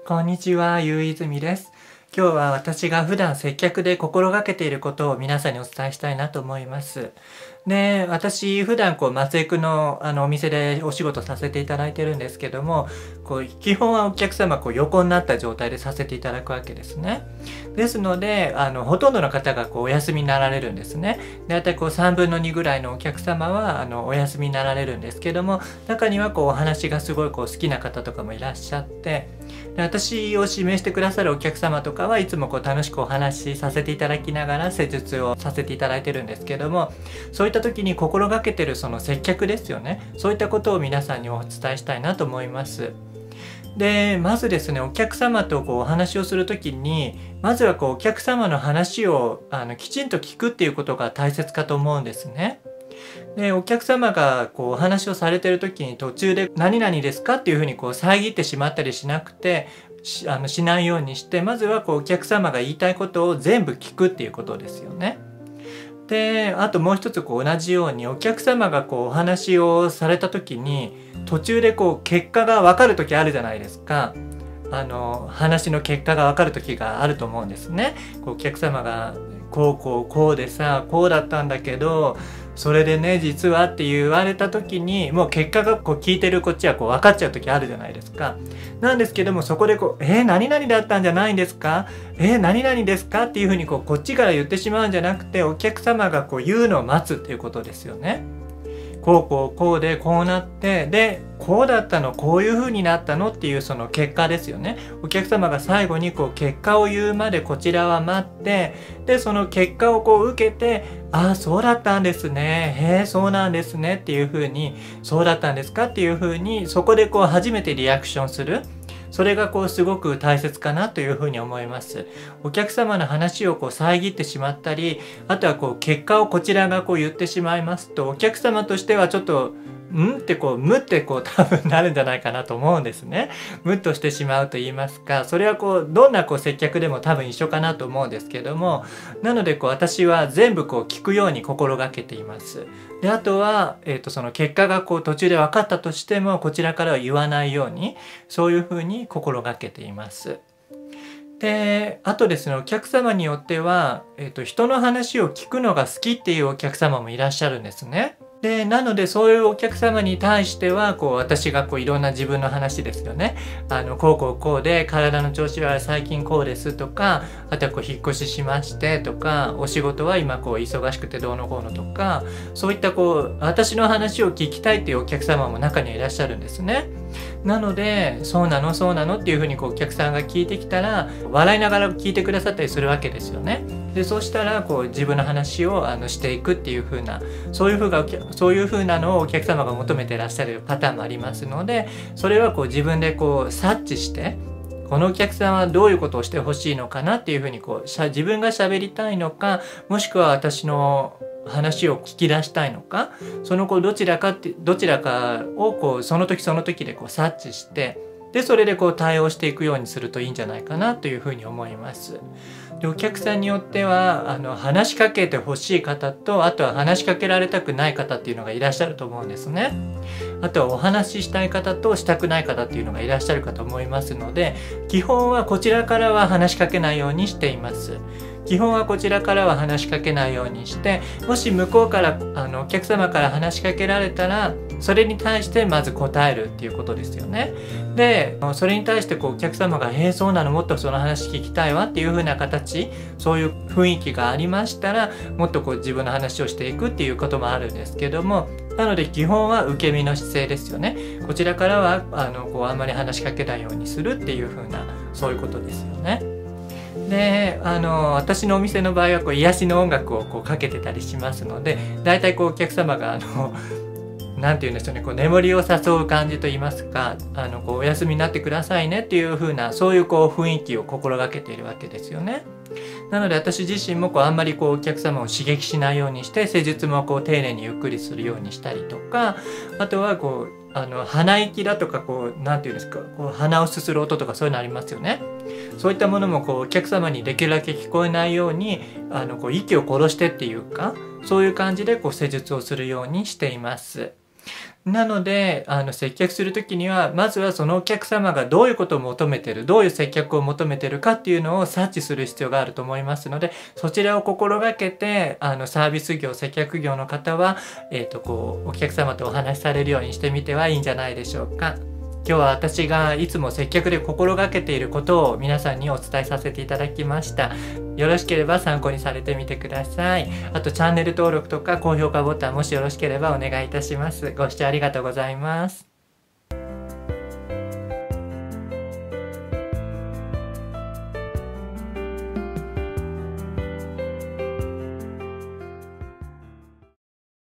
こんにちは、ゆういずみです。今日は私が普段接客で心がけていることを皆さんにお伝えしたいなと思います。で、私普段松江区のお店でお仕事させていただいてるんですけども、基本はお客様横になった状態でさせていただくわけですね。ですので、ほとんどの方がお休みになられるんですね。だいたい3分の2ぐらいのお客様はお休みになられるんですけども、中にはお話がすごい好きな方とかもいらっしゃって、で私を指名してくださるお客様とかはいつも楽しくお話しさせていただきながら施術をさせていただいてるんですけども、そういった時に心がけてるその接客ですよね。そういったことを皆さんにお伝えしたいなと思います。で、まずですね、お客様とお話をする時に、まずはお客様の話をきちんと聞くっていうことが大切かと思うんですね。で、お客様がお話をされてる時に途中で何々ですかっていうふうに遮ってしまったりしなくて、しないようにして、まずはお客様が言いたいことを全部聞くっていうことですよね。で、あともう一つ同じようにお客様がお話をされた時に途中で結果が分かる時あるじゃないですか。話の結果が分かる時があると思うんですね。お客様がこうでさ、こうだったんだけど、それでね、実はって言われた時に、もう結果が聞いてるこっちは分かっちゃう時あるじゃないですか。なんですけども、そこで何々だったんじゃないんですか？何々ですか？っていうふうにこっちから言ってしまうんじゃなくて、お客様が言うのを待つっていうことですよね。こうでこうなって、でこうだったの、こういう風になったのっていうその結果ですよね。お客様が最後に結果を言うまでこちらは待って、でその結果を受けて、ああそうだったんですね、へえそうなんですねっていう風に、そうだったんですかっていう風に、そこで初めてリアクションする。それがすごく大切かなというふうに思います。お客様の話を遮ってしまったり、あとは結果をこちらが言ってしまいますと、お客様としてはちょっとムって多分なるんじゃないかなと思うんですね。ムッとしてしまうと言いますか、それはどんな接客でも多分一緒かなと思うんですけども、なので私は全部聞くように心がけています。で、あとは、その結果が途中で分かったとしても、こちらからは言わないように、そういうふうに心がけています。で、あとですね、お客様によっては、人の話を聞くのが好きっていうお客様もいらっしゃるんですね。で、なのでそういうお客様に対しては、私がいろんな自分の話ですよね。こうで、体の調子は最近こうですとか、あとは引っ越ししましてとか、お仕事は今忙しくてどうのこうのとか、そういった私の話を聞きたいっていうお客様も中にはいらっしゃるんですね。なので、そうなのそうなのっていうふうにお客さんが聞いてきたら、笑いながら聞いてくださったりするわけですよね。で、そうしたら自分の話をしていくっていう風な、そういう風なのをお客様が求めてらっしゃるパターンもありますので、それは自分で察知して、このお客さんはどういうことをしてほしいのかなっていう風に自分が喋りたいのか、もしくは私の話を聞き出したいのか、そのどちらかをその時その時で察知して、でそれで対応していくようにするといいんじゃないかなというふうに思います。で、お客さんによっては話しかけてほしい方と、あとは話しかけられたくない方っていうのがいらっしゃると思うんですね。あとはお話ししたい方としたくない方っていうのがいらっしゃるかと思いますので、基本はこちらからは話しかけないようにしています。基本はこちらからは話しかけないようにして、もし向こうからお客様から話しかけられたら、それに対してまず答えるっていうことですよね。で、それに対してお客様が「そうなの、もっとその話聞きたいわ」っていう風な形、そういう雰囲気がありましたら、もっと自分の話をしていくっていうこともあるんですけども、なので基本は受け身の姿勢ですよね。こちらからはあんまり話しかけないようにするっていう風な、そういうことですよね。で、私のお店の場合は癒しの音楽をかけてたりしますので、だいたいお客様がなんて言うんでしょうね、眠りを誘う感じと言いますか、お休みになってくださいねっていう風な、そういう雰囲気を心がけているわけですよね。なので私自身もあんまりお客様を刺激しないようにして、施術も丁寧にゆっくりするようにしたりとか、あとは鼻息だとかなんていうんですか、鼻をすする音とかそういうのありますよね。そういったものもお客様にできるだけ聞こえないように息を殺してっていうか、そういう感じで施術をするようにしています。 なので、接客する時には、まずはそのお客様がどういうことを求めてる、どういう接客を求めてるかっていうのを察知する必要があると思いますので、そちらを心がけて、サービス業、接客業の方は、お客様とお話しされるようにしてみてはいいんじゃないでしょうか。今日は私がいつも接客で心がけていることを皆さんにお伝えさせていただきました。よろしければ参考にされてみてください。あとチャンネル登録とか高評価ボタンもしよろしければお願いいたします。ご視聴ありがとうございます。